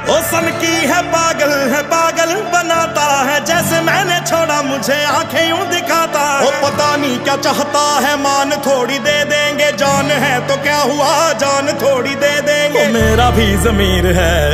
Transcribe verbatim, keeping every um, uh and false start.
ओ सन की है पागल है पागल बनाता है, जैसे मैंने छोड़ा मुझे आंखें यूं दिखाता है। ओ पता नहीं क्या चाहता है, मान थोड़ी दे देंगे, जान है तो क्या हुआ जान थोड़ी दे देंगे। ओ मेरा भी ज़मीर है।